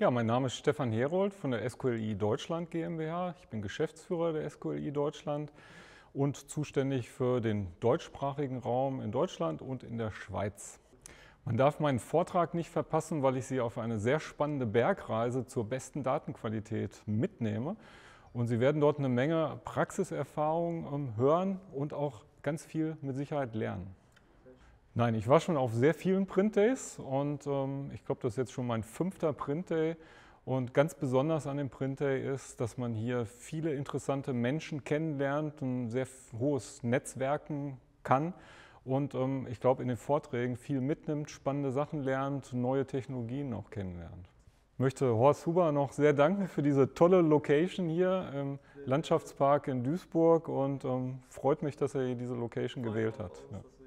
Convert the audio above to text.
Ja, mein Name ist Stefan Herold von der SQLI Deutschland GmbH. Ich bin Geschäftsführer der SQLI Deutschland und zuständig für den deutschsprachigen Raum in Deutschland und in der Schweiz. Man darf meinen Vortrag nicht verpassen, weil ich Sie auf eine sehr spannende Bergreise zur besten Datenqualität mitnehme. Und Sie werden dort eine Menge Praxiserfahrung hören und auch ganz viel mit Sicherheit lernen. Nein, ich war schon auf sehr vielen Printdays und ich glaube, das ist jetzt schon mein 5. Printday. Und ganz besonders an dem Printday ist, dass man hier viele interessante Menschen kennenlernt, ein sehr hohes Netzwerken kann und ich glaube, in den Vorträgen viel mitnimmt, spannende Sachen lernt, neue Technologien auch kennenlernt. Ich möchte Horst Huber noch sehr danken für diese tolle Location hier im Landschaftspark in Duisburg und freut mich, dass er diese Location gewählt hat. Ja.